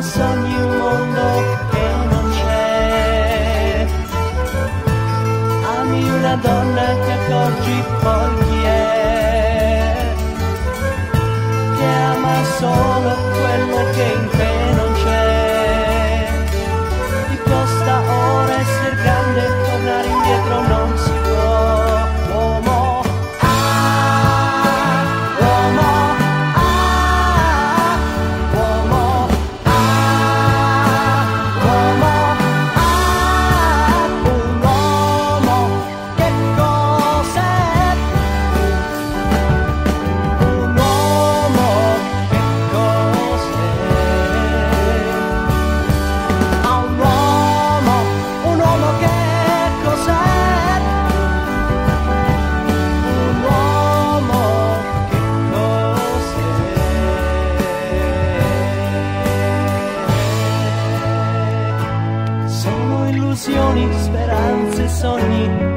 sogni un mondo che non c'è. Ami una donna che accorgi poi chi è, che ama solo quello che in te non c'è. Ti costa ora essere grande, tornare indietro non si può. Uomo, uomo, uomo, uomo, un uomo che cos'è? Un uomo che cos'è? A un uomo che cos'è? Un uomo che cos'è? Sono illusioni, speranze, sogni